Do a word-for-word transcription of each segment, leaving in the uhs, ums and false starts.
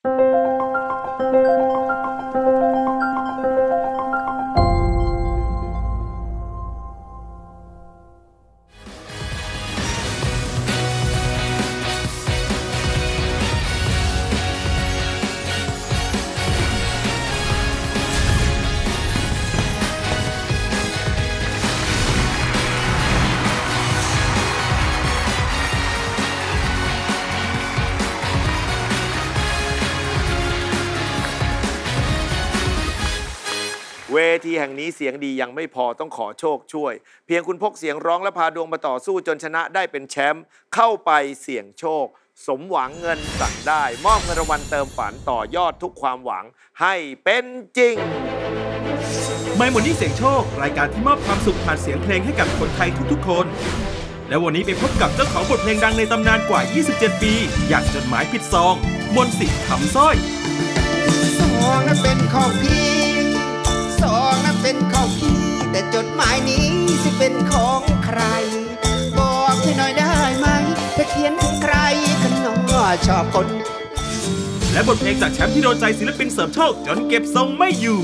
เวทีแห่งนี้เสียงดียังไม่พอต้องขอโชคช่วยเพียงคุณพกเสียงร้องและพาดวงมาต่อสู้จนชนะได้เป็นแชมป์เข้าไปเสี่ยงโชคสมหวังเงินสั่งได้มอบเงินรางวัลเติมฝันต่อยอดทุกความหวังให้เป็นจริง My Money เสียงโชครายการที่มอบความสุขผ่านเสียงเพลงให้กับคนไทยทุกๆคนและวันนี้ไปพบกับเจ้าของบทเพลงดังในตำนานกว่ายี่สิบเจ็ดปีอย่างจดหมายผิดซองมนต์สิทธิ์คำสร้อยซองนั้นเป็นของพี่ซองนั้นเป็นของพี่แต่จดหมายนี้สิเป็นของใครบอกให้หน่อยได้ไหมจะเขียนถึงใครกันน้องชอบคนและบทเพลงจากแชมป์ที่โดนใจศิลปินเสริมโชคจนเก็บทรงไม่อยู่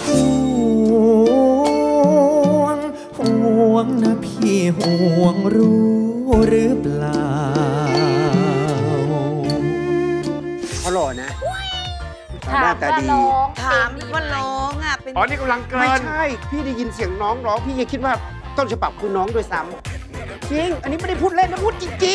ห่วงห่วงนะพี่ห่วงรู้หรือเปล่าเขาหล่อนะหน้าตาดีถามว่าร้องอ่ะเป็นอ๋อนี่กำลังเกินไม่ใช่พี่ได้ยินเสียงน้องร้องพี่ยังคิดว่าต้นฉบับคือน้องด้วยซ้ำจริงอันนี้ไม่ได้พูดเล่นนะพูดจริง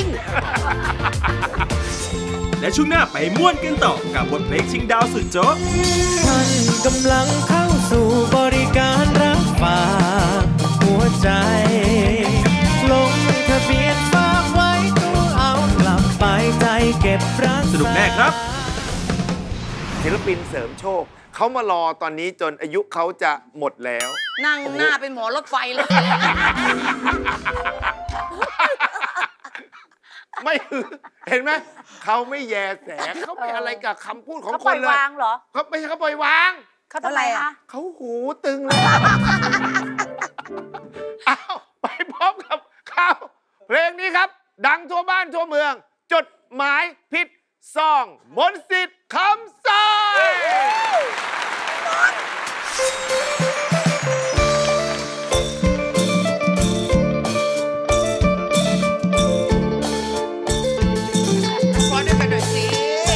ๆและช่วงหน้าไปม่วนกันต่อกับบทเพลงชิงดาวสุดโจ๊กท่านกำลังเข้าสู่บริการรับฝากหัวใจลงทะเบียนฝากไว้ตัวเอากลับไปใจเก็บรักสนุกแน่ครับศิลปินเสริมโชคเขามารอตอนนี้จนอายุเขาจะหมดแล้วนั่งหน้าเป็นหมอรถไฟเลยไม่เห็นไหมเขาไม่แยแสเขาไม่อะไรกับคำพูดของคนเลยเขาปล่อยวางเหรอเขาไม่ใช่เขาปล่อยวางเขาทำอะไรคะเขาหูตึงเลยอ้าวไปพบกับเขาเพลงนี้ครับดังทั่วบ้านทั่วเมืองจดหมายผิดซองมนต์สิทธิ์คำสร้อยขอด้วยกันหน่อยสิ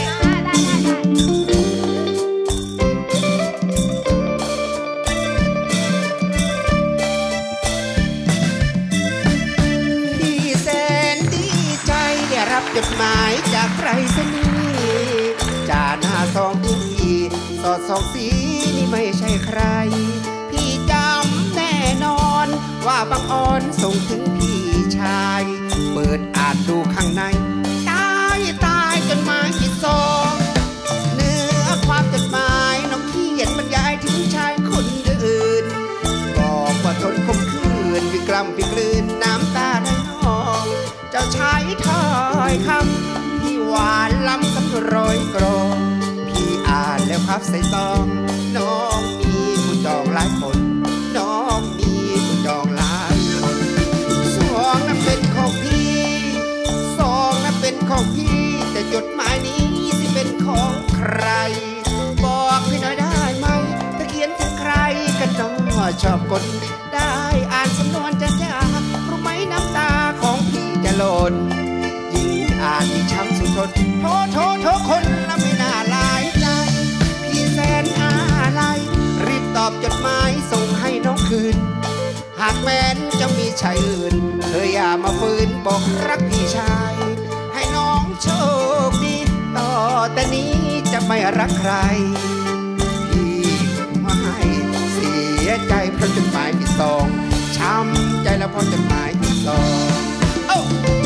พี่แสนดีใจได้รับจดหมายจากใครสักนี้จาหน้าซองพี่สอดส่องสีนี่ไม่ใช่ใครพี่จำแน่นอนว่าบังอ่อนส่งถึงพี่ชายเปิดอ่านดูข้างในตายตายจดหมายผิดซองเนื้อความจดหมายน้องเขียนบรรยายถึงชายคนอื่นบอกว่าทนคมคืนวิกลำวิกลืนน้ำตาในน้องเจ้าชายถ้อยคำพี่หวานล้ำซ้ำร้อยกรองพี่อ่านแล้วครับใส่ซองน้องมีผู้จองหลายคนน้องมีผู้จองหลายคนซองนั้นเป็นของพี่ซองนั้นเป็นของพี่แต่จดหมายนี้สิเป็นของใครบอกพี่หน่อยได้ไหมถ้าเขียนถึงใครกันน้องชอบกดได้อ่านสำนวนจะยากรู้ไหมน้ำตาของพี่จะหล่นยิ่งอ่านยิ่งช้ำสุดทนโทษโทษโทษคนละไม่น่าลายใจพี่แสนอะไรรีบตอบจดหมายส่งให้น้องคืนหากแม้นจะมีชายอื่นเธออย่ามาฝืนบอกรักพี่ชายให้น้องโชคดีต่อแต่นี้จะไม่รักใครพี่ไม่เสียใจเพราะจดหมายผิดซองช้ำใจแล้วเพราะจดหมายผิดซองเอ้า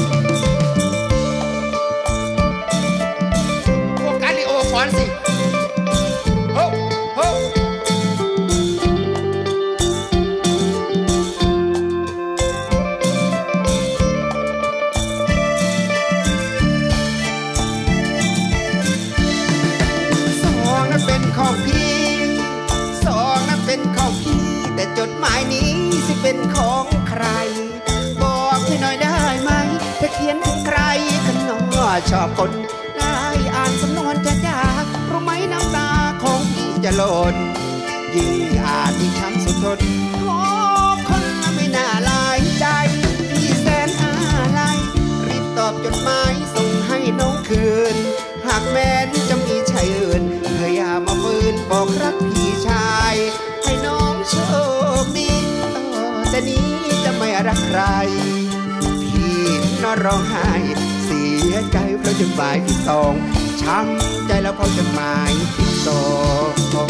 พวกการดิโอฟอนสิโอ้โหซองนั้นเป็นของพี่ซองนั้นเป็นของพี่แต่จดหมายนี้สิเป็นของใครบอกให้หน่อยได้ไหมจะเขียนถึงใครกันน้องชอบคนได้อ่านสำนวนจะยากรู้หล่นยิ่งอ่านยิ่งช้ำสุดทนโอ้คนละไม่น่าลายใจพี่แสนอะไรรีบตอบจดหมายส่งให้น้องคืนหากแม้นจะมีชายอื่นเธออย่ามาฝืนบอกรักพี่ชายให้น้องโชคดีต่อแต่นี้จะไม่รักใครพี่นอนร้องไห้เสียใจเพราะจดหมายที่สองช้ำใจแล้วเพราะจดหมายที่สอง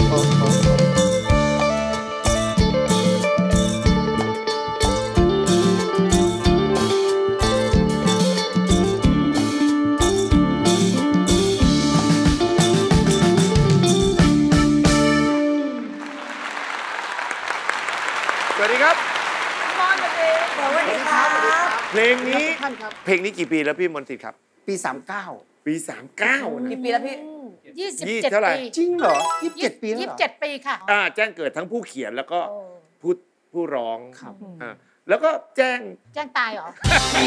สวัสดีครับมอนต์เองสวัสดีครับเพลงนี้เพลงนี้กี่ปีแล้วพี่มนต์สิทธิ์ครับปีสามเก้าปีสามเก้านะกี่ปีแล้วพี่ยี่สิบยี่เจ็ดเท่าไหร่ปีจริงเหรอยี่สิบเจ็ดปีแล้วยี่เหรสิอบเจ็ดปีค่ะอ่าแจ้งเกิดทั้งผู้เขียนแล้วก็ผู้ผู้ร้องครับอ่าแล้วก็แจ้งแจ้งตายเหรอ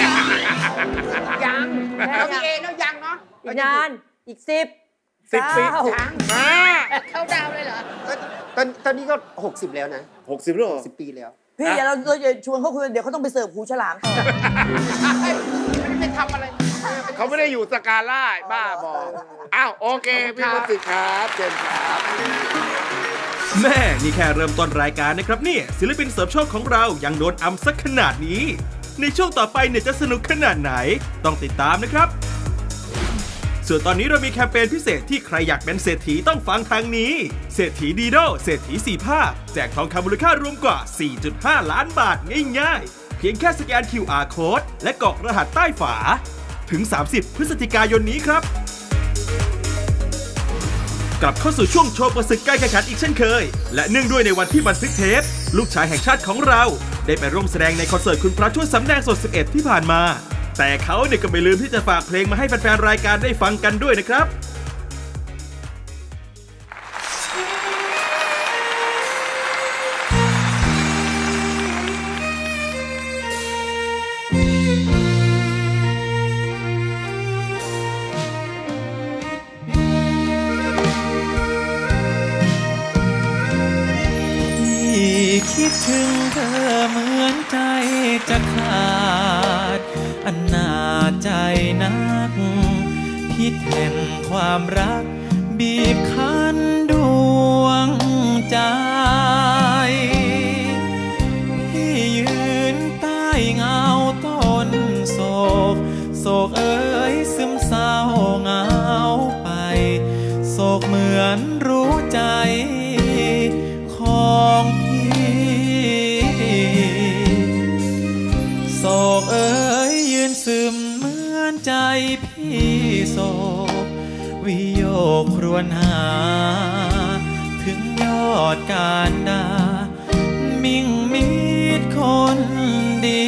ยังแล้วพี่เอแล้วยังเนาะอีกนานอีกสิบสิบปีเก้าอ่าเข้าดาวเลยเหรอตอนตอนนี้ก็หกสิบแล้วนะหกสิบแล้วเหรอสิบปีแล้วพี่อย่าเราเราอย่าชวนเขาคุยเดี๋ยวเขาต้องไปเสิร์ฟหูฉลามต่อไม่ทำอะไรเขาไม่ได้อยู่สกาล่าบ้าบออ้าวโอเคพี่มนต์สิทธิ์ครับเชิญครับแม่นี่แค่เริ่มต้นรายการนะครับเนี่ยศิลปินเสริมโชคของเรายังโดนอำสักขนาดนี้ ในช่วงต่อไปเนี่ยจะสนุกขนาดไหนต้องติดตามนะครับส่วนตอนนี้เรามีแคมเปญพิเศษที่ใครอยากเป็นเศรษฐีต้องฟังทางนี้เศรษฐีดีโดเศรษฐีสี่ภาคแจกทองคำมูลค่ารวมกว่า สี่จุดห้า ล้านบาทง่ายๆเพียงแค่สแกน คิว อาร์ Code และกรอกรหัสใต้ฝาถึง สามสิบ พฤศจิกายนนี้ครับกลับเข้าสู่ช่วงโชว์ประศึกการแข่งขันอีกเช่นเคยและเนื่องด้วยในวันที่บันทึกเทปลูกชายแห่งชาติของเราได้ไปร่วมแสดงในคอนเสิร์ตคุณพระช่วยสำแดงสดสิบเอ็ดที่ผ่านมาแต่เขาเนี่ยก็ไม่ลืมที่จะฝากเพลงมาให้แฟนๆรายการได้ฟังกันด้วยนะครับคิดถึงเธอเหมือนใจจะขาดอันนาใจนักพิษแห่งความรักบีบคั้นดวงใจพี่ยืนใต้เงาต้นโศกโศกเอ๋ยซึมเศร้าเหงาไปโศกเหมือนรู้ใจของโศกเอ๋ยยืนซึมเหมือนใจพี่โศกวิโยคครวญหาถึงยอดการดามิ่งมิตรคนดี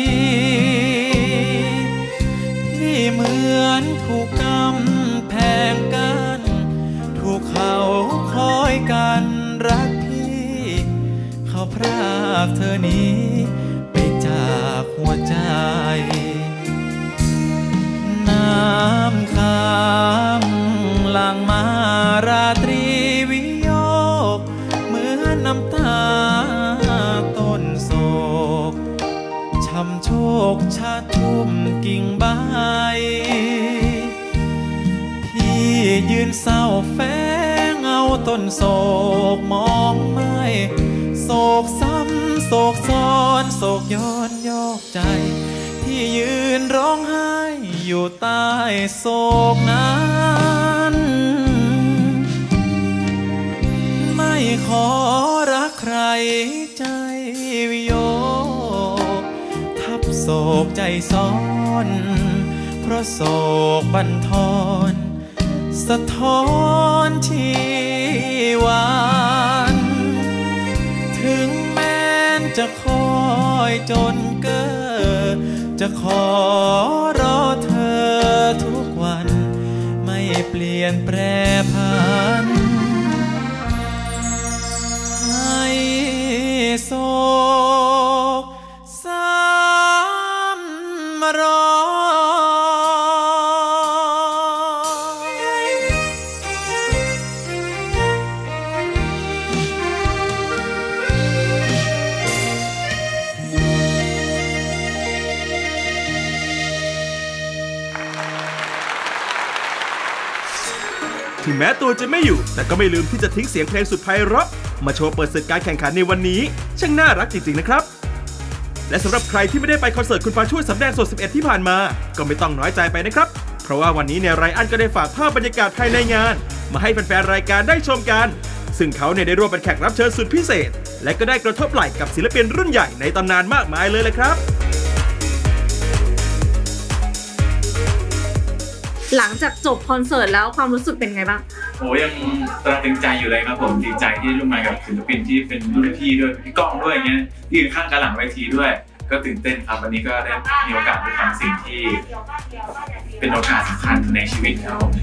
พี่เหมือนถูกกำแพงกันถูกเขาคอยกันรักพี่เขาพรากเธอนี้จากหัวใจน้ำค้างหลั่งมาราตรีวิโยคเหมือนน้ำตาต้นโศกช้ำโชคชาทุ่มกิ่งใบพี่ยืนเศร้าแฝงเอาต้นโศกมองไม่โศกซ้ำโศกซ้อนโศกย้อนยอกใจพี่ยืนร้องไห้อยู่ใต้โศกนั้นไม่ขอรักใครใจวิโยคทับโศกใจซ้อนเพราะโศกบั่นทอนสะท้อนชีวันถึงแม้นจะคอยจนเกิดจะขอรอเธอทุกวันไม่เปลี่ยนแปรผันให้โศกซ้ำรอยแม้ตัวจะไม่อยู่แต่ก็ไม่ลืมที่จะทิ้งเสียงเพลงสุดไพเราะมาโชว์เปิดศึกการแข่งขันในวันนี้ช่างน่ารักจริงๆนะครับและสำหรับใครที่ไม่ได้ไปคอนเสิร์ตคุณพาช่วยสำแดงสดสิบเอ็ดที่ผ่านมาก็ไม่ต้องน้อยใจไปนะครับเพราะว่าวันนี้เนี่ยไรอันก็ได้ฝากภาพบรรยากาศภายในงานมาให้แฟนๆรายการได้ชมกันซึ่งเขาเนี่ยได้ร่วมเป็นแขกรับเชิญสุดพิเศษและก็ได้กระทบไหล่กับศิลปินรุ่นใหญ่ในตำนานมากมายเลยแหละครับหลังจากจบคอนเสิร์ตแล้วความรู้สึกเป็นไงบ้างโอ้ยังตราตรึงใจอยู่เลยครับผมดีใจที่ร่วมงานกับศิลปินที่เป็นรุ่นพี่ด้วยพี่ก้องด้วยอย่างเงี้ยที่ยืนข้างกันหลังเวทีด้วยก็ตื่นเต้นครับวันนี้ก็ได้มีโอกาสได้ทำสิ่งที่เป็นโอกาสสำคัญในชีวิตครับผม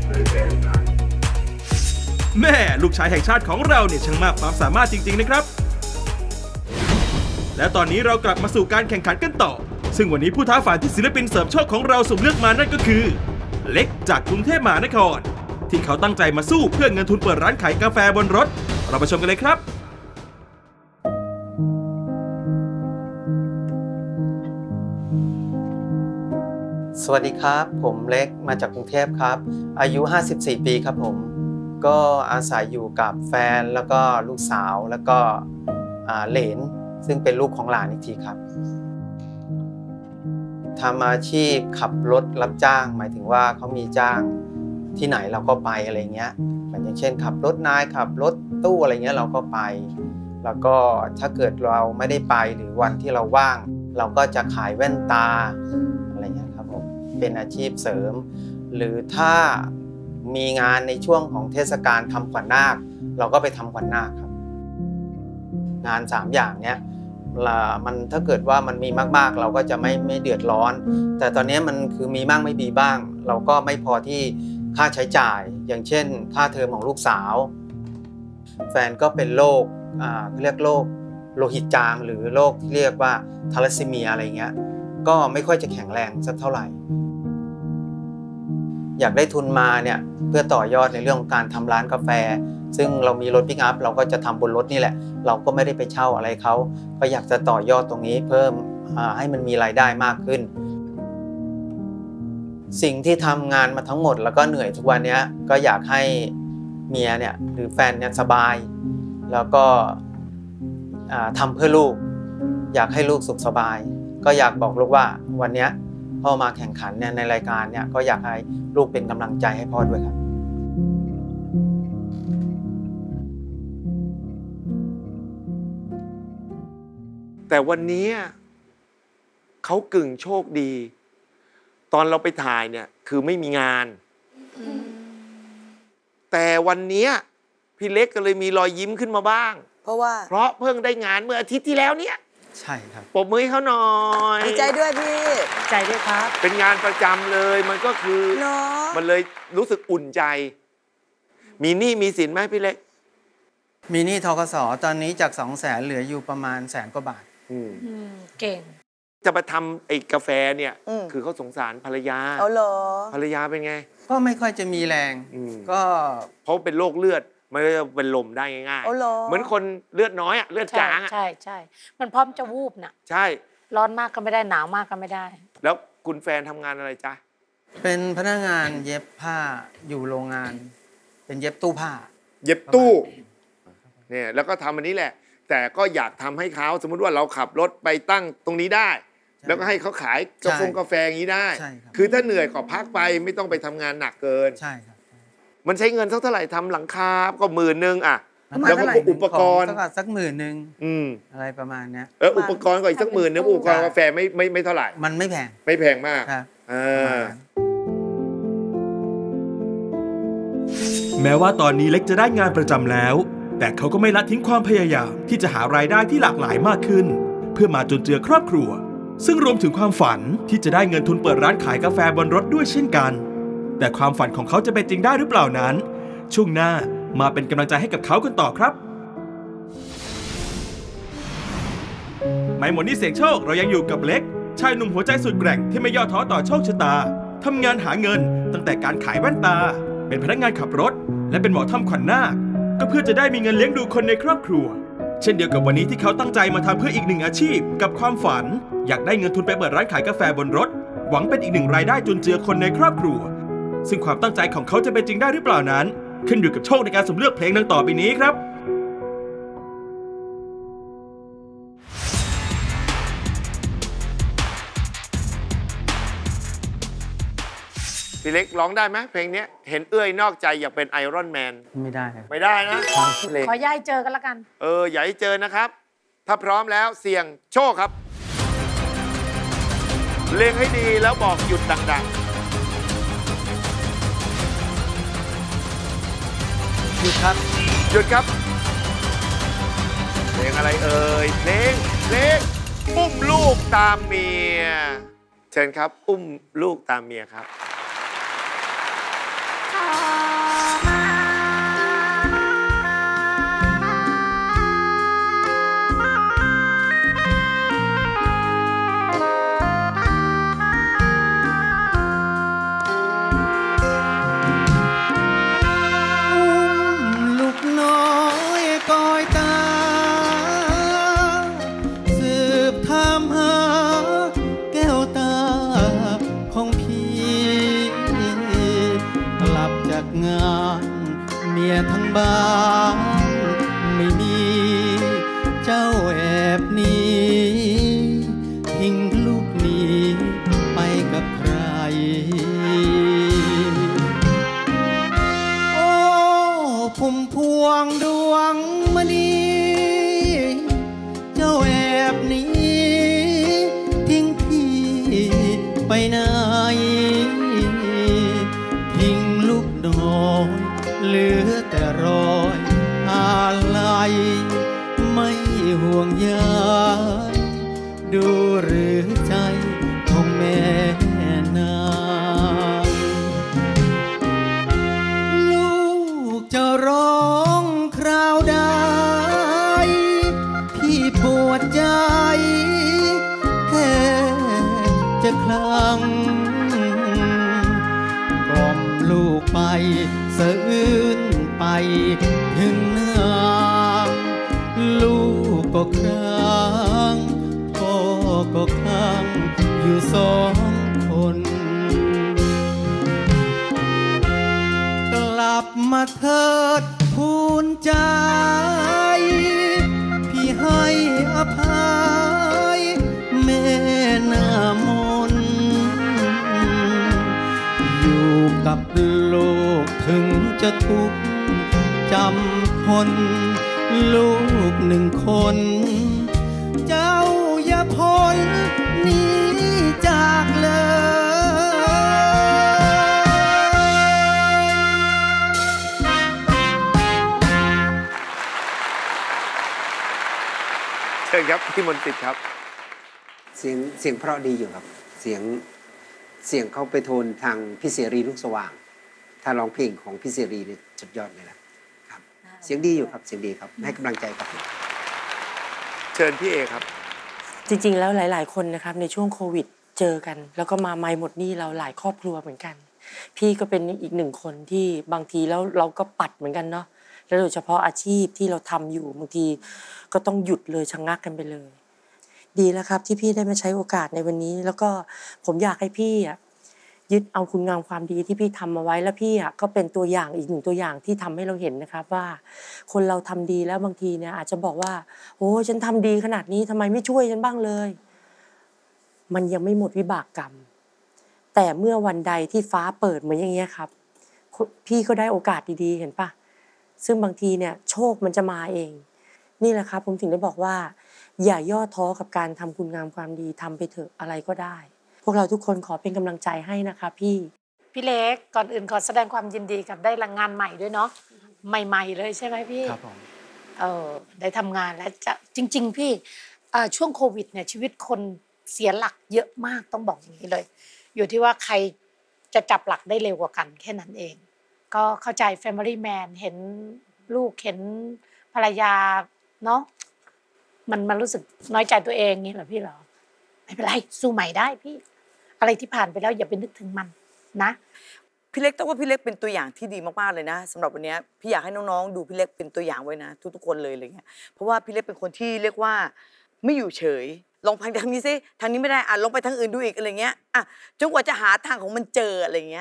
แม่ลูกชายแห่งชาติของเราเนี่ยช่างมากความสามารถจริงๆนะครับและตอนนี้เรากลับมาสู่การแข่งขันกันต่อซึ่งวันนี้ผู้ท้าฝ่ายที่ศิลปินเสริมโชคของเราสุ่มเลือกมานั่นก็คือเล็กจากกรุงเทพมหานครที่เขาตั้งใจมาสู้เพื่อเงินทุนเปิดร้านขายกาแฟบนรถเราไปชมกันเลยครับสวัสดีครับผมเล็กมาจากกรุงเทพครับอายุห้าสิบสี่ปีครับผมก็อาศัยอยู่กับแฟนแล้วก็ลูกสาวแล้วก็เหลนซึ่งเป็นลูกของหลานอีกทีครับทำอาชีพขับรถรับจ้างหมายถึงว่าเขามีจ้างที่ไหนเราก็ไปอะไรเงี้ยอย่างเช่นขับรถนายขับรถตู้อะไรเงี้ยเราก็ไปแล้วก็ถ้าเกิดเราไม่ได้ไปหรือวันที่เราว่างเราก็จะขายแว่นตาอะไรเงี้ยครับผมเป็นอาชีพเสริมหรือถ้ามีงานในช่วงของเทศกาลทำขวัญนาคเราก็ไปทำขวัญนาคครับงานสามอย่างเนี้ยมันถ้าเกิดว่ามันมีมากๆเราก็จะไม่ไม่เดือดร้อนแต่ตอนนี้มันคือมีบ้างไม่มีบ้างเราก็ไม่พอที่ค่าใช้จ่ายอย่างเช่นค่าเทอมของลูกสาวแฟนก็เป็นโรคอ่าเรียกโรคโลหิตจางหรือโรคที่เรียกว่าทาลัสซีเมียอะไรเงี้ยก็ไม่ค่อยจะแข็งแรงสักเท่าไหร่อยากได้ทุนมาเนี่ยเพื่อต่อยอดในเรื่องของการทำร้านกาแฟซึ่งเรามีรถปิกอัพเราก็จะทำบนรถนี่แหละเราก็ไม่ได้ไปเช่าอะไรเขาก็อยากจะต่อยอดตรงนี้เพิ่มให้มันมีรายได้มากขึ้นสิ่งที่ทำงานมาทั้งหมดแล้วก็เหนื่อยทุกวันนี้ก็อยากให้เมียเนี่ยหรือแฟนเนี่ยสบายแล้วก็ทำเพื่อลูกอยากให้ลูกสุขสบายก็อยากบอกลูกว่าวันนี้พ่อมาแข่งขันเนี่ยในรายการเนี่ยก็อยากให้ลูกเป็นกำลังใจให้พ่อด้วยครับแต่วันนี้เขากึ่งโชคดีตอนเราไปถ่ายเนี่ยคือไม่มีงานแต่วันนี้พี่เล็กก็เลยมีรอยยิ้มขึ้นมาบ้างเพราะว่าเพราะเพิ่งได้งานเมื่ออาทิตย์ที่แล้วเนี่ยใช่ครับปรบมือให้เขาหน่อยดีใจด้วยพี่ดีใจด้วยครับเป็นงานประจำเลยมันก็คือมันเลยรู้สึกอุ่นใจมีหนี้มีสินไหมพี่เล็กมีหนี้ธกส.ตอนนี้จากสองแสนเหลืออยู่ประมาณแสนกว่าบาทเก่งจะมาทำไอ้กาแฟเนี่ยคือเขาสงสารภรรยาเอาเหรอภรรยาเป็นไงก็ไม่ค่อยจะมีแรงก็เพราะเป็นโรคเลือดมันจะเป็นลมได้ง่ายๆเหมือนคนเลือดน้อยอะเลือดจางอะใช่ใช่มันพร้อมจะวูบน่ะใช่ร้อนมากก็ไม่ได้หนาวมากก็ไม่ได้แล้วคุณแฟนทำงานอะไรจ๊ะเป็นพนักงานเย็บผ้าอยู่โรงงานเป็นเย็บตู้ผ้าเย็บตู้เนี่ยแล้วก็ทำอันนี้แหละแต่ก็อยากทำให้เขาสมมติว่าเราขับรถไปตั้งตรงนี้ได้แล้วก็ให้เขาขายกาแฟกาแฟอย่างนี้ได้คือถ้าเหนื่อยก็พักไปไม่ต้องไปทำงานหนักเกินใช่ครับมันใช้เงินสักเท่าไหร่ทำหลังคาก็หมื่นนึงอ่ะแล้วก็อุปกรณ์สักหมื่นนึงอืมอะไรประมาณนี้เอออุปกรณ์ก็อีกสักหมื่นนึงอุปกรณ์กาแฟไม่ไม่ไม่เท่าไหร่มันไม่แพงไม่แพงมากอ่าแม้ว่าตอนนี้เล็กจะได้งานประจำแล้วแต่เขาก็ไม่ละทิ้งความพยายามที่จะหารายได้ที่หลากหลายมากขึ้นเพื่อมาจุนเจือครอบครัวซึ่งรวมถึงความฝันที่จะได้เงินทุนเปิดร้านขายกาแฟบนรถด้วยเช่นกันแต่ความฝันของเขาจะเป็นจริงได้หรือเปล่านั้นช่วงหน้ามาเป็นกำลังใจให้กับเขากันต่อครับไม่หมดนี่เสียงโชคเรายังอยู่กับเล็กชายหนุ่มหัวใจสุดแกร่งที่ไม่ย่อท้อต่อโชคชะตาทำงานหาเงินตั้งแต่การขายแว่นตาเป็นพนักงานขับรถและเป็นหมอทำขวัญนาคก็เพื่อจะได้มีเงินเลี้ยงดูคนในครอบครัวเช่นเดียวกับวันนี้ที่เขาตั้งใจมาทำเพื่ออีกหนึ่งอาชีพกับความฝันอยากได้เงินทุนไปเปิดร้านขายกาแฟบนรถหวังเป็นอีกหนึ่งรายได้จุนเจือคนในครอบครัวซึ่งความตั้งใจของเขาจะเป็นจริงได้หรือเปล่านั้นขึ้นอยู่กับโชคในการสุ่มเลือกเพลงดังต่อไปนี้ครับพี่เล็กร้องได้ไหมเพลงนี้เห็นเอื้อยนอกใจอยากเป็นไอรอนแมนไม่ได้ไม่ได้นะขอย้ายเจอกันละกันเอออย่าให้เจอนะครับถ้าพร้อมแล้วเสี่ยงโชคครับเล็งให้ดีแล้วบอกหยุดดังๆหยุดครับหยุดครับเพลงอะไรเอ่ยเพลงเพลงอุ้มลูกตามเมียเชิญครับอุ้มลูกตามเมียครับทั้งบ้านไม่มีเจ้าแอบหนีทิ้งลูกหนีไปกับใครโอ้พุ่มพวงดวงมณีเจ้าแอบหนีทิ้งพี่ไปไหนทิ้งลูกน้อยเหลือแต่รอยอะไรไม่ห่วงใยดูหรือใจของแม่นางลูกจะร้องคราวใดพี่ปวดใจแค่จะคลั่งกล่อมลูกไปสะอื้นไปถึงนางลูกก็ครั้งพ่อก็ครั้งอยู่สองคนกลับมาเถิดพูนใจพี่ให้อภัยแม่หน้ามนอยู่กับลูกถึงจะทุกข์จำทนลูกหนึ่งคนเจ้าอย่าพ้นหนีจากเลยเชิญครับพี่มนต์สิทธิ์ครับเสียงเสียงเพราะดีอยู่ครับเสียงเสียงเขาไปโทนทางพี่เสรีลูกสว่างถ้าร้องเพลงของพี่เสรีเนี่ยสุดยอดเลยนะครับเสียงดีอยู่ครับเสียงดีครับให้กำลังใจครับเชิญพี่เอครับจริงๆแล้วหลายๆคนนะครับในช่วงโควิดเจอกันแล้วก็มาไม่หมดหนี้เราหลายครอบครัวเหมือนกันพี่ก็เป็นอีกหนึ่งคนที่บางทีแล้วเราก็ปัดเหมือนกันเนาะแล้วโดยเฉพาะอาชีพที่เราทำอยู่บางทีก็ต้องหยุดเลยชะงักกันไปเลยดีแล้วครับที่พี่ได้มาใช้โอกาสในวันนี้แล้วก็ผมอยากให้พี่อ่ะยึดเอาคุณงามความดีที่พี่ทำมาไว้แล้วพี่อ่ะก็เป็นตัวอย่างอีกหนึ่งตัวอย่างที่ทำให้เราเห็นนะครับว่าคนเราทำดีแล้วบางทีเนี่ยอาจจะบอกว่าโอ้ฉันทำดีขนาดนี้ทำไมไม่ช่วยฉันบ้างเลยมันยังไม่หมดวิบากกรรมแต่เมื่อวันใดที่ฟ้าเปิดเหมือนอย่างเงี้ยครับพี่ก็ได้โอกาสดีๆเห็นปะซึ่งบางทีเนี่ยโชคมันจะมาเองนี่แหละครับผมถึงได้บอกว่าอย่าย่อท้อกับการทำคุณงามความดีทำไปเถอะอะไรก็ได้พวกเราทุกคนขอเป็นกำลังใจให้นะคะพี่พี่เล็กก่อนอื่นขอแสดงความยินดีกับได้งานใหม่ด้วยเนาะใหม่ๆเลยใช่ไหมพี่ครับผมเออได้ทำงานแล้วจะจริงๆพี่ช่วงโควิดเนี่ยชีวิตคนเสียหลักเยอะมากต้องบอกอย่างนี้เลยอยู่ที่ว่าใครจะจับหลักได้เร็วกว่ากันแค่นั้นเองก็เข้าใจ Family Man เห็นลูกเห็นภรรยาเนาะมันมันรู้สึกน้อยใจตัวเองนี่เหรอพี่เหรอไม่เป็นไรสู้ใหม่ได้พี่อะไรที่ผ่านไปแล้วอย่าไปนึกถึงมันนะพี่เล็กต้องว่าพี่เล็กเป็นตัวอย่างที่ดีมากๆเลยนะสำหรับวันนี้พี่อยากให้น้องๆดูพี่เล็กเป็นตัวอย่างไว้นะทุกๆคนเลยอะไรเงี้ยเพราะว่าพี่เล็กเป็นคนที่เรียกว่าไม่อยู่เฉยลองไปทางนี้ซิทางนี้ไม่ได้อ่ะลองไปทางอื่นดูอีกอะไรเงี้ยอ่ะจนกว่าจะหาทางของมันเจออะไรเงี้ย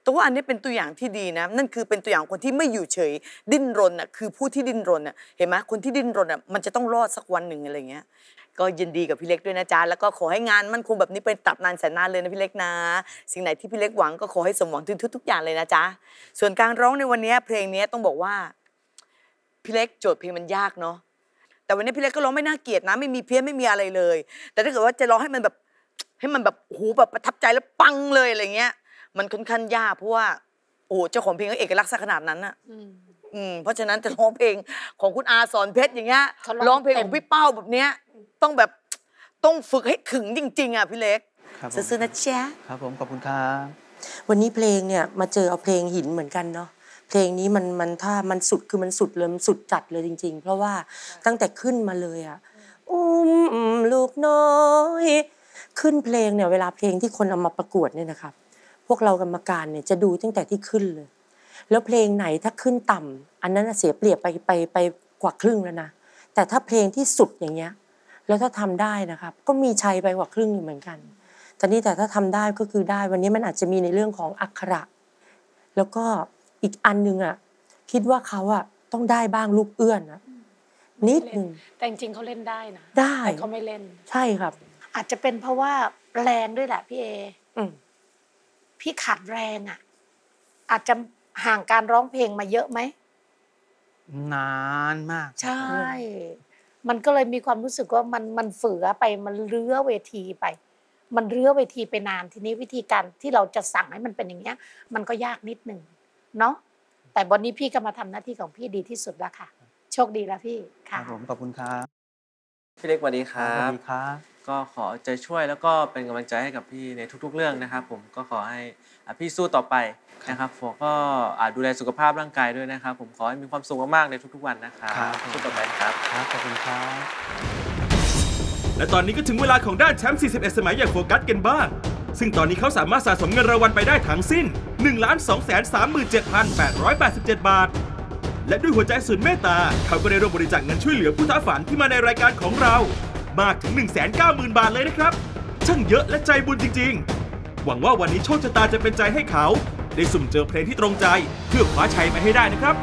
แต่ว่าอันนี้เป็นตัวอย่างที่ดีนะนั่นคือเป็นตัวอย่างคนที่ไม่อยู่เฉยดิ้นรนอ่ะคือผู้ที่ดิ้นรนอ่ะเห็นไหมคนที่ดิ้นรนอ่ะมันจะต้องรอดสักวันหนึ่งอะไรเงี้ยก็ยินดีกับพี่เล็กด้วยนะจ๊ะแล้วก็ขอให้งานมั่นคงแบบนี้ไปตราบนานแสนนานเลยนะพี่เล็กนะสิ่งไหนที่พี่เล็กหวังก็ขอให้สมหวังทุกทุกอย่างเลยนะจ๊ะส่วนการร้องในวันนี้เพลงนี้ต้องบอกว่าพี่เล็กโจทย์เพลงมันยากเนาะแต่วันนี้พี่เล็กก็ร้องไม่น่าเกลียดนะไม่มีเพี้ยนไม่มีอะไรเลยแต่ถ้าเกิดว่าจะร้องให้มันแบบให้มันแบบหูแบบประทับใจแล้วปังเลยอะไรเงี้ยมันค่อนข้างยากเพราะว่าโอ้เจ้าของเพลงก็เอกลักษณ์ซะขนาดนั้นน่ะอืมเพราะฉะนั้นจะร้องเพลงของคุณอาสอนเพชรอย่างเงี้ยร้องเพลงของพี่เป้าแบบเนี้ยต้องแบบต้องฝึกให้ถึงจริงๆอ่ะพี่เล็กซื่อๆนะจ๊ะครับผมขอบคุณครับวันนี้เพลงเนี่ยมาเจอเอาเพลงหินเหมือนกันเนาะเพลงนี้มันมันถ้ามันสุดคือมันสุดเลยมันสุดจัดเลยจริงๆเพราะว่าตั้งแต่ขึ้นมาเลยอ่ะอุ้มลูกน้อยขึ้นเพลงเนี่ยเวลาเพลงที่คนเอามาประกวดเนี่ยนะครับพวกเรากรรมการเนี่ยจะดูตั้งแต่ที่ขึ้นเลยแล้วเพลงไหนถ้าขึ้นต่ำอันนั้นเสียเปรียบไปไปไปกว่าครึ่งแล้วนะแต่ถ้าเพลงที่สุดอย่างเงี้ยแล้วถ้าทำได้นะครับก็มีชัยไปกว่าครึ่งเหมือนกันตอนนี้แต่ถ้าทำได้ก็คือได้วันนี้มันอาจจะมีในเรื่องของอักขระแล้วก็อีกอันนึงอ่ะคิดว่าเขาอ่ะต้องได้บ้างลูกเอื้อนนะนิดนึงแต่จริงๆเขาเล่นได้นะได้แต่เขาไม่เล่นใช่ครับอาจจะเป็นเพราะว่าแรงด้วยแหละพี่เอพี่ขาดแรงอ่ะอาจจะห่างการร้องเพลงมาเยอะไหมนานมากใช่มันก็เลยมีความรู้สึกว่ามันมันฝือไปมันเลื้อเวทีไปมันเลื้อเวทีไปนานทีนี้วิธีการที่เราจะสั่งให้มันเป็นอย่างเงี้ยมันก็ยากนิดหนึ่งเนาะแต่วันนี้พี่ก็มาทำหน้าที่ของพี่ดีที่สุดแล้วค่ะโชคดีแล้วพี่ค่ะผมขอบคุณครับพี่เล็กสวัสดีครับสวัสดีครับก็ขอใจช่วยแล้วก็เป็นกำลังใจให้กับพี่ในทุกๆเรื่องนะครับผมก็ขอให้พี่สู้ต่อไปนะครับผมก็ดูแลสุขภาพร่างกายด้วยนะครับผมขอให้มีความสุขมากๆในทุกๆวันนะครับสู้ต่อไปครับขอบคุณครับและตอนนี้ก็ถึงเวลาของด้านแชมป์สี่สิบเอ็ดสมัยอย่างโฟกัสกันบ้างซึ่งตอนนี้เขาสามารถสะสมเงินรางวัลไปได้ทั้งสิ้น หนึ่งล้านสองแสนสามหมื่นเจ็ดพันแปดร้อยแปดสิบเจ็ด บาทและด้วยหัวใจสุดเมตตาเขาก็ได้ร่วมบริจาคเงินช่วยเหลือผู้ท้าฝันที่มาในรายการของเรามากถึง หนึ่งแสนเก้าหมื่น บาทเลยนะครับช่างเยอะและใจบุญจริงๆหวังว่าวันนี้โชคชะตาจะเป็นใจให้เขาได้สุ่มเจอเพลงที่ตรงใจเพื่อคว้าชัยไปให้ได้นะครับ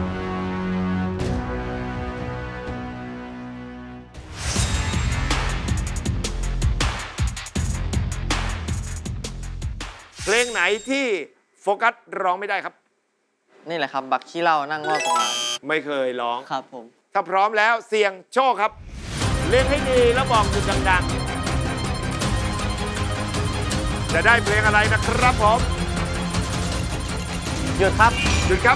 เพลงไหนที่โฟกัสร้องไม่ได้ครับนี่แหละครับบักขี้เหล้านั่งงอกตรงนั้นไม่เคยร้องครับผมถ้าพร้อมแล้วเสี่ยงโชคครับเล่นให้ดีแล้วบอกจุดดังๆจะได้เพลงอะไรนะครับผมหยุดครับหยุดครับ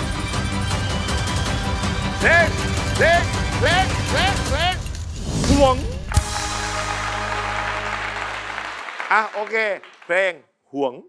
เพลงเพลงเพลงเพลงเพลงห่วงอ่ะโอเคเพลงห่วง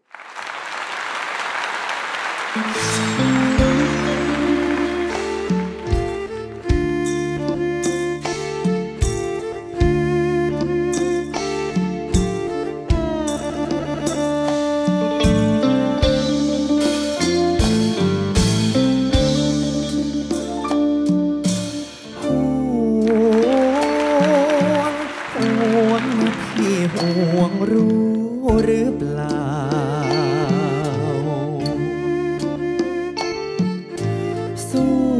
ห่วงรู้หรือเปล่าส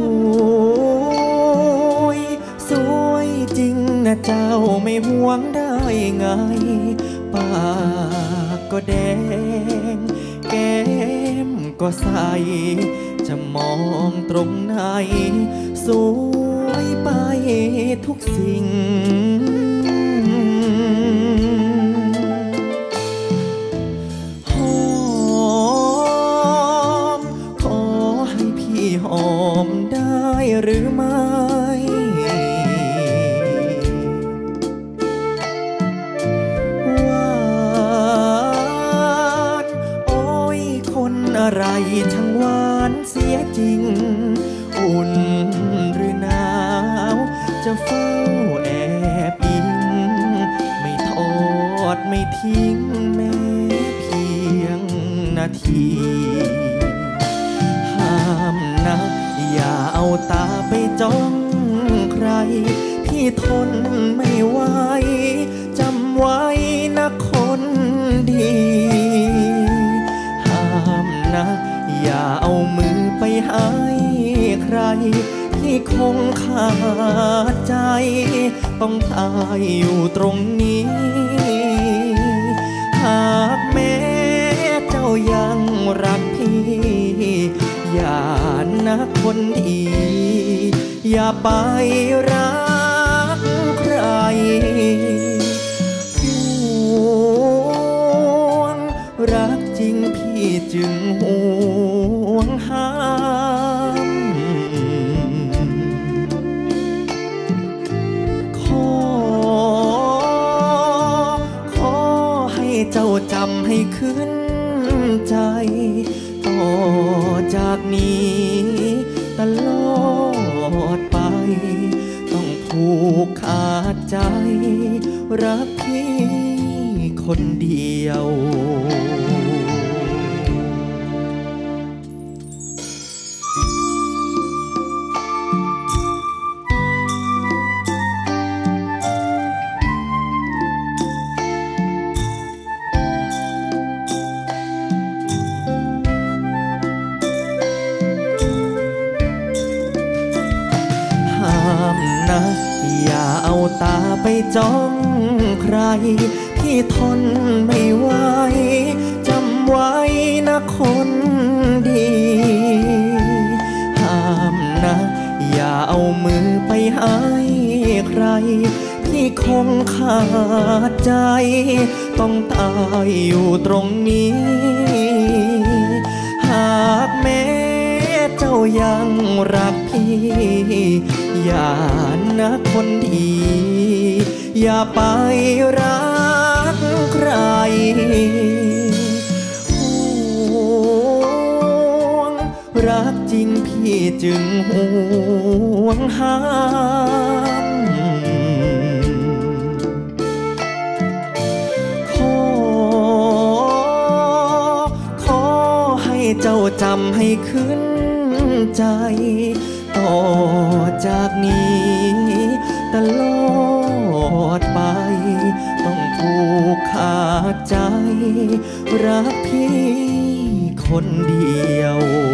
วยสวยจริงนะเจ้าไม่ห่วงได้ไงปากก็แดงแก้มก็ใสจะมองตรงไหนสวยไปทุกสิ่งหอมได้หรือไม่หวานโอ้ยคนอะไรช่างหวานเสียจริงอุ่นหรือหนาวจะเฝ้าแอบอิงไม่ทอดไม่ทิ้งแม้เพียงนาทีนะอย่าเอาตาไปจ้องใครพี่ทนไม่ไหวจำไว้นะคนดีห้ามให้ใครที่คงขาดใจต้องตายอยู่ตรงนี้หากแม้เจ้ายังรักพี่อย่านะคนดีอย่าไปรักใครห่วงรักจริงพี่จึงห่วงห้ามขอขอให้เจ้าจำให้ขึ้นใจต่อจากนี้ตลอดไปต้องผูกขาดใจรักพี่คนเดียวอย่าเอาตาไปจ้องใครพี่ทนไม่ไหวจำไว้นะคนดีห้ามนะอย่าเอามือไปให้ใครพี่คงขาดใจต้องตายอยู่ตรงนี้หากแม้เจ้ายังรักพี่อย่านะคนดีอย่าไปรักใครห่วงรักจริงพี่จึงห่วงห้ามขอขอให้เจ้าจำให้ขึ้นใจต่อจากนี้ตลอดไปต้องผูกขาดใจรักพี่คนเดียว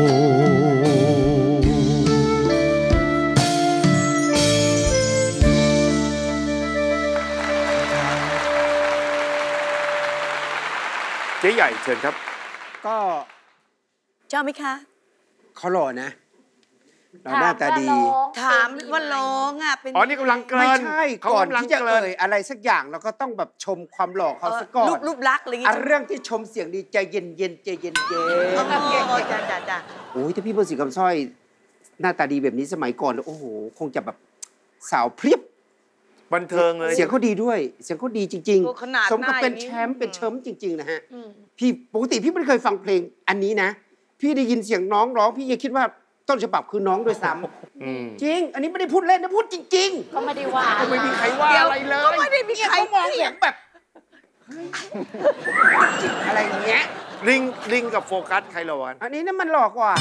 เจ๊ใหญ่เชิญครับก็ชอบไหมคะเขาหล่อนะเราหน้าตาดีถามว่าร้องอ่ะเป็นอ๋อนี่กำลังเกินไม่ใช่ก่อนที่จะเอ่ยอะไรสักอย่างเราก็ต้องแบบชมความหล่อเขาสักก่อนรูปรูปลักษณ์อะไรอย่างเงี้ยเรื่องที่ชมเสียงดีใจเย็นเย็นใจเย็นเย็นจ้าจ้าจ้าโอ้ยถ้าพี่เบอร์สีคำสร้อยหน้าตาดีแบบนี้สมัยก่อนโอ้โหคงจะแบบสาวพริบบันเทิงเลยเสียงเขาดีด้วยเสียงเขาดีจริงๆสมกับเป็นแชมป์เป็นแชมป์จริงๆนะฮะพี่ปกติพี่ไม่เคยฟังเพลงอันนี้นะพี่ได้ยินเสียงน้องร้องพี่ยังคิดว่าต้นฉบับคือน้องด้วยซ้ำจริงอันนี้ไม่ได้พูดเล่นนะพูดจริงๆก็ไม่ได้ว่าก็ไม่มีใครว่าอะไรเลยก็ไม่ได้มีใครมองอย่างแบบอะไรเงี้ยลิงลิงกับโฟกัสใครหล่อกันอันนี้นั่นมันหลอกกว่า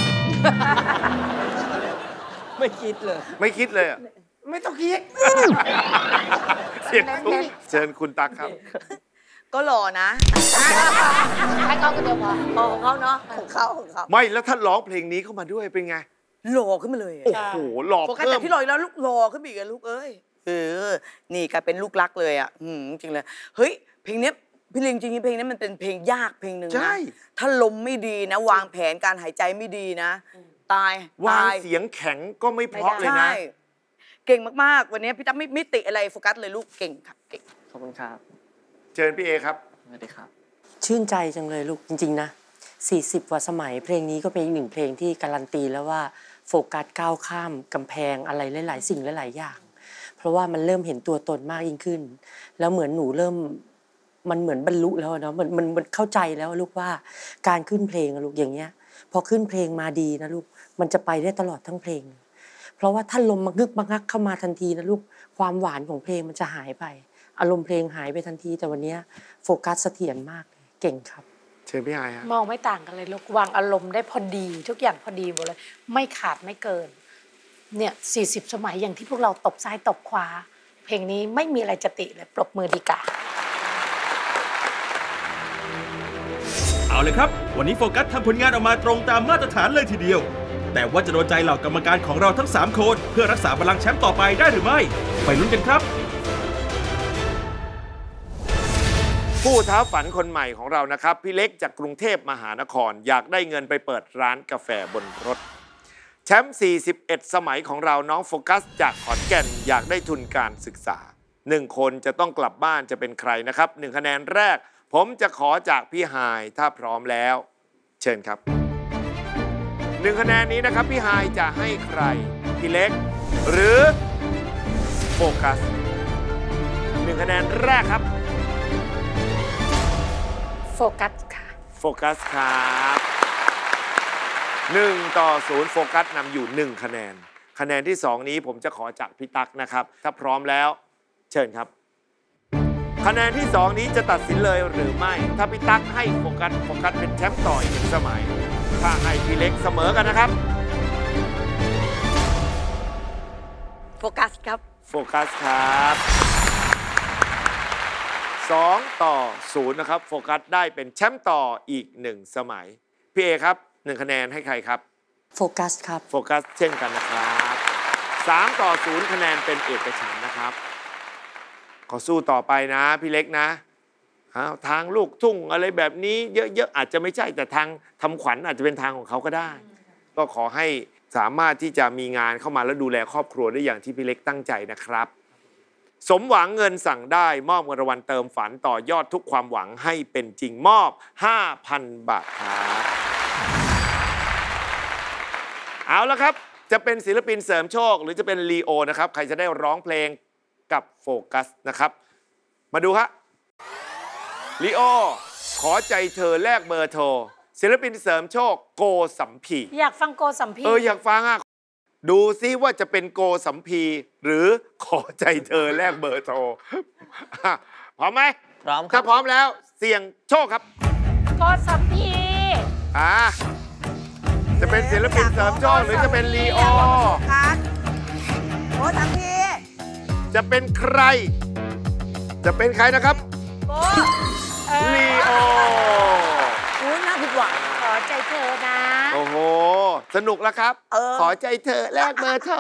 ไม่คิดเลยไม่คิดเลยอ่ะไม่ต้องคิดเสียงทุกเชิญคุณตั๊กครับก็หล่อนะให้เขาคนเดียวพอของเขาเนาะของเขาของเขาไม่แล้วถ้าร้องเพลงนี้เข้ามาด้วยเป็นไงหล่อขึ้นมาเลยโอ้โหหล่อเพิ่มแต่ที่หล่อแล้วลูกหล่อขึ้นอีกลูกเอ้ยเออนี่กลายเป็นลูกรักเลยอ่ะจริงเลยเฮ้ยเพลงนี้พี่ลิงจริงๆเพลงนี้มันเป็นเพลงยากเพลงหนึ่งนะถ้าลมไม่ดีนะวางแผนการหายใจไม่ดีนะตายวางเสียงแข็งก็ไม่เพราะเลยนะเก่งมากๆวันนี้พี่ตั๊กไม่ไม่ติอะไรโฟกัสเลยลูกเก่งครับเก่งขอบคุณครับเชิญพี่เอครับสวัสดีครับชื่นใจจังเลยลูกจริงๆนะสี่สิบกว่าสมัยเพลงนี้ก็เป็นอีกหนึ่งเพลงที่การันตีแล้วว่าโฟกัสก้าวข้ามกำแพงอะไรหลายๆสิ่งหลายๆอย่างเพราะว่ามันเริ่มเห็นตัวตนมากยิ่งขึ้นแล้วเหมือนหนูเริ่มมันเหมือนบรรลุแล้วเนาะมันมันมันเข้าใจแล้วลูกว่าการขึ้นเพลงลูกอย่างเงี้ยพอขึ้นเพลงมาดีนะลูกมันจะไปได้ตลอดทั้งเพลงเพราะว่าถ้าลมมากึกมางักเข้ามาทันทีนะลูกความหวานของเพลงมันจะหายไปอารมณ์เพลงหายไปทันทีแต่วันนี้โฟกัสเสถียรมากเก่งครับเชิญพี่ไอฮะมองไม่ต่างกันเลยลูกวางอารมณ์ได้พอดีทุกอย่างพอดีหมดเลยไม่ขาดไม่เกินเนี่ยสี่สิบสมัยอย่างที่พวกเราตบซ้ายตบขวาเพลงนี้ไม่มีอะไรจะติเลยปรบมือดีกว่าเอาเลยครับวันนี้โฟกัสทำผลงานออกมาตรงตามมาตรฐานเลยทีเดียวแต่ว่าจะโดนใจเหล่ากรรมการของเราทั้งสามคนเพื่อรักษาบัลลังก์แชมป์ต่อไปได้หรือไม่ไปลุ้นกันครับผู้ท้าฝันคนใหม่ของเรานะครับพี่เล็กจากกรุงเทพมหานครอยากได้เงินไปเปิดร้านกาแฟบนรถแชมป์สี่สิบเอ็ดสมัยของเราน้องโฟกัสจากขอนแก่นอยากได้ทุนการศึกษาหนึ่งคนจะต้องกลับบ้านจะเป็นใครนะครับหนึ่งคะแนนแรกผมจะขอจากพี่ฮายถ้าพร้อมแล้วเชิญครับหนึ่งคะแนนนี้นะครับพี่ฮายจะให้ใครพี่เล็กหรือโฟกัสหนึ่งคะแนนแรกครับโฟกัสค่ะโฟกัสครับหนึ่งต่อศูนย์โฟกัสนำอยู่หนึ่งคะแนนคะแนนที่สองนี้ผมจะขอจากพี่ตั๊กนะครับถ้าพร้อมแล้วเชิญครับคะแนนที่สองนี้จะตัดสินเลยหรือไม่ถ้าพี่ตั๊กให้โฟกัสโฟกัสเป็นแชมป์ต่ออีกหนึ่งสมัยถ้าให้พี่เล็กเสมอกันนะครับโฟกัสครับโฟกัสครับสองต่อศูนย์นะครับโฟกัสได้เป็นแชมป์ต่ออีกหนึ่งสมัยพี่เอครับหนึ่งคะแนนให้ใครครับโฟกัสครับโฟกัสเช่นกันนะครับสามต่อศูนย์คะแนนเป็นเอกฉันท์นะครับขอสู้ต่อไปนะพี่เล็กนะทางลูกทุ่งอะไรแบบนี้เยอะๆอาจจะไม่ใช่แต่ทางทำขวัญอาจจะเป็นทางของเขาก็ได้ก็ขอให้สามารถที่จะมีงานเข้ามาแล้วดูแลครอบครัวได้อย่างที่พี่เล็กตั้งใจนะครับสมหวังเงินสั่งได้มอบเงินรางวัลเติมฝันต่อยอดทุกความหวังให้เป็นจริงมอบ ห้าพัน บาทครับเอาละครับจะเป็นศิลปินเสริมโชคหรือจะเป็นลีโอนะครับใครจะได้ร้องเพลงกับโฟกัสนะครับมาดูครับลีโอขอใจเธอแลกเบอร์โทรศิลปินเสริมโชคโกสัมพีอยากฟังโกสัมพีเอออยากฟังอ่ะดูซิว่าจะเป็นโกสัมพีหรือขอใจเธอแลกเบอร์โทรพร้อมไหมพร้อมครับถ้าพร้อมแล้วเสี่ยงโชคครับโกสัมพีอ่าจะเป็นศิลปินเสริมโชคหรือจะเป็นลีโอโกสัมพีจะเป็นใครจะเป็นใครนะครับโกลีโออุ้ยน่าผิดหวังขอใจเธอนะโอ้โหสนุกแล้วครับขอใจเธอแลกเบอร์โทร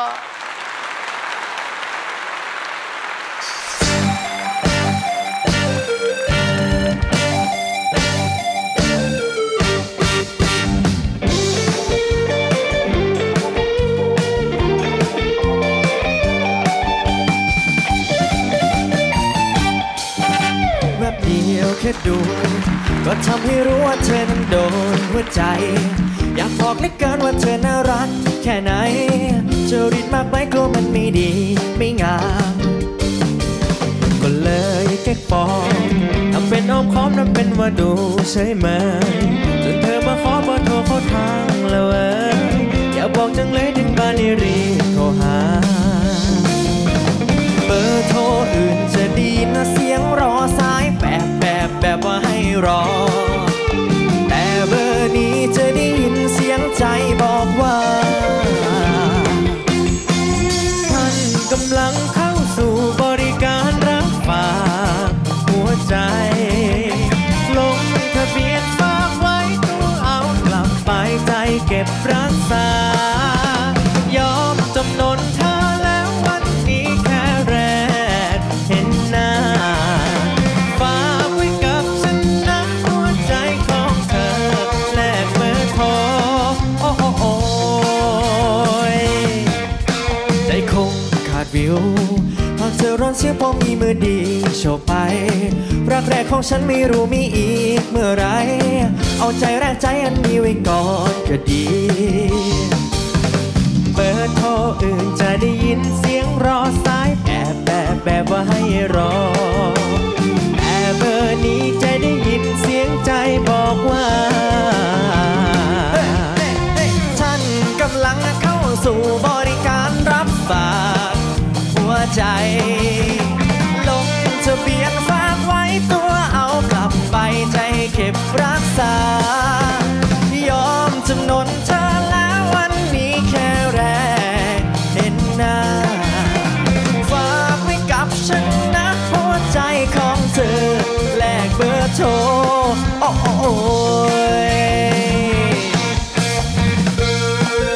แค่ดูก็ทำให้รู้ว่าเธอนั้นโดนหัวใจอยากบอกเหลือเกินว่าเธอน่ารักแค่ไหนจะรีดมากไปกลัวมันไม่ดีไม่งามก็เลยแค่ปองทำเป็นอ้อมค้อมทำเป็นว่าดูใช่ไหมจนเธอมาขอเบอร์โทรเข้าทางแล้วเอออย่าบอกจังเลยถึงบ้านนี่รีบโทรหาเบอร์โทรอื่นจะดีนะเสียงรอสายแบบแบบแบบว่าให้รอแต่เบอร์นี้จะได้ยินเสียงใจบอกว่าท่านกำลังเข้าสู่บริการรับฝากหัวใจลงทะเบียนฝากไว้ตัวเอากลับไปใจเก็บรักษายอมจำนนเธอแล้ววันนี้แค่แรกเห็นหน้าฝากไว้กับฉันนะหัวใจของเธอแลกเบอร์โทรโอ้โอ้ยใจคงขาดวิวหากเธอร้อนเสียพอมีมือดีโชว์ไปรักแรกของฉันไม่รู้มีอีกเมื่อไรเอาใจแรกใจอันนี้ไว้ก่อนก็ดีเบอร์โทรอื่นจะได้ยินเสียงรอสายแบบแบบแบบว่าให้รอแต่เบอร์นี้จะได้ยินเสียงใจบอกว่าท่านกำลังเข้าสู่บริการรับฝากหัวใจลงทะเบียนฝากไว้ตัวเอากลับไปใจเก็บรักษายอมจำนนเธอแล้ววันนี้แค่แรกเห็นหน้าฝากไว้กับฉันนะหัวใจของเธอแลกเบอร์โทรโอ้โอ้ย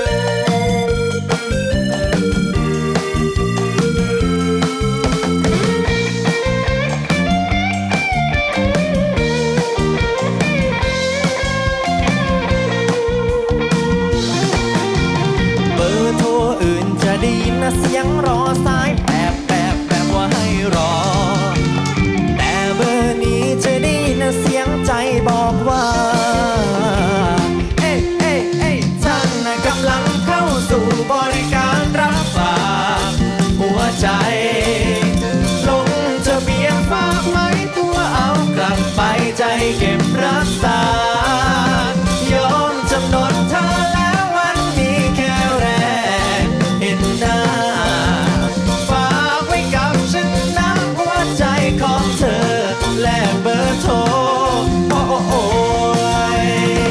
จะได้ยินนะเสียงรอสายแปบแปบแปบว่าให้รอแต่เบอร์นี้จะได้ยินนะเสียงใจบอกว่าเอ้เอ้เอ้ท่านน่ะกำลังเข้าสู่บริการรับฝากหัวใจลงทะเบียนฝากไว้ตัวเอากลับไปใจเก็บรักษายอมจำนนเธอแล้ววันนี้แค่แรกเห็นหน้าฝากไว้กับฉันนะหัวใจของเธอและเบอร์โทรโอ้โอ้ย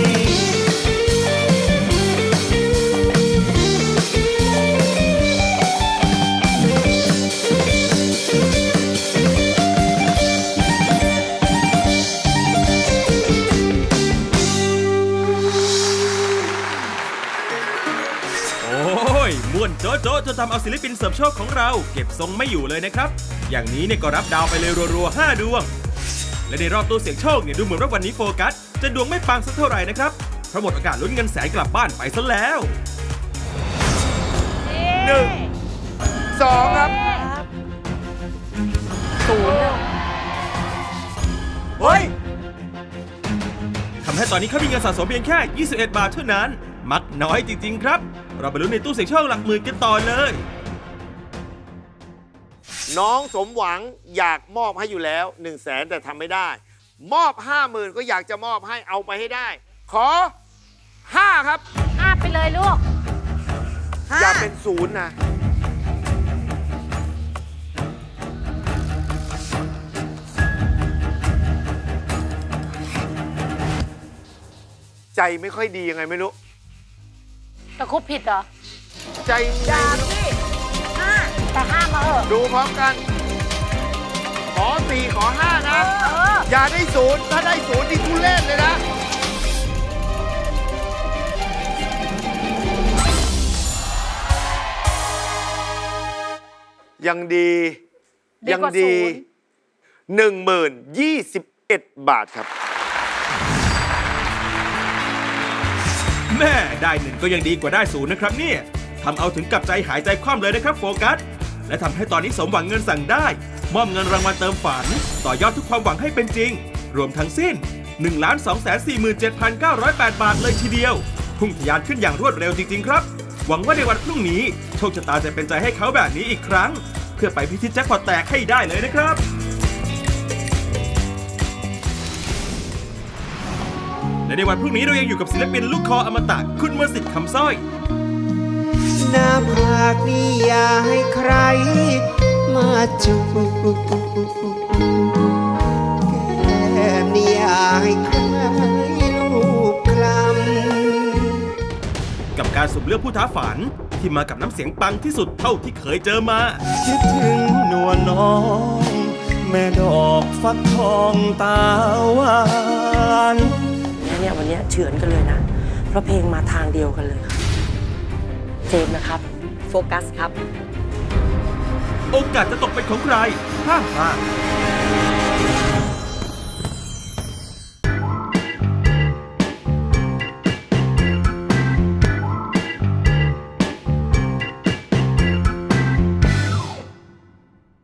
ม่วนโจ๊ะโจ๊ะจนทำเอาศิลปินเสริมโชคของเราเก็บทรงไม่อยู่เลยนะครับอย่างนี้เนี่ยก็รับดาวไปเลยรัวๆห้าดวงและในรอบตัวเสี่ยงโชคเนี่ยดูเหมือนว่าวันนี้โฟกัสจะดวงไม่ปังสักเท่าไหร่นะครับเพราะหมดโอกาสลุ้นเงินแสนกลับบ้านไปซะแล้วหนึ่งสองครับศูนย์เฮ้ยทำให้ตอนนี้เขามีเงินสะสมเพียงแค่ยี่สิบเอ็ดบาทเท่านั้นมักน้อยจริงๆครับเราไปลุ้นในตู้เสี่ยงโชคหลักหมื่นกันต่อเลยน้องสมหวังอยากมอบให้อยู่แล้วหนึ่งแสนแต่ทำไม่ได้มอบห้าหมื่นก็อยากจะมอบให้เอาไปให้ได้ขอห้าครับห้าไปเลยลูกอย่าเป็นศูนย์นะใจไม่ค่อยดียังไงไม่รู้ตะคุบผิดเหรอใจยาพี่ห้าแต่ห้ามาเถอะดูพร้อมกันขอสี่ขอห้านะอย่าได้ศูนย์ถ้าได้ศูนย์นี่ทุเล่นเลยนะยังดียังดีหนึ่งหมื่นยี่สิบเอ็ดบาทครับแม่ได้หนึ่งก็ยังดีกว่าได้ศูนย์นะครับเนี่ยทำเอาถึงกับใจหายใจคว่ำเลยนะครับโฟกัสและทำให้ตอนนี้สมหวังเงินสั่งได้มอบเงินรางวัลเติมฝันต่อยอดทุกความหวังให้เป็นจริงรวมทั้งสิ้น หนึ่งล้านสองแสนสี่หมื่นเจ็ดพันเก้าร้อยแปด บาทเลยทีเดียวพุ่งทะยานขึ้นอย่างรวดเร็วจริงๆครับหวังว่าในวันพรุ่งนี้โชคชะตาจะเป็นใจให้เขาแบบนี้อีกครั้งเพื่อไปพิชิตแจ็คพอตแตกให้ได้เลยนะครับและในวันพรุ่งนี้เรายังอยู่กับศิลปินลูกคออมตะคุณมนต์สิทธิ์คำสร้อยหน้าผากนี่อย่าให้ใครมาจูบแก้มนี่อย่าให้ใครลูบคลำกับการสุ่มเลือกผู้ท้าฝันที่มากับน้ำเสียงปังที่สุดเท่าที่เคยเจอมาคิดถึงนวลน้องแม่ดอกฟักทองตาหวานเนี่ยวันนี้เฉือนกันเลยนะเพราะเพลงมาทางเดียวกันเลยเจมส์นะครับโฟกัสครับโอกาสจะตกเป็นของใครห้ามพลาด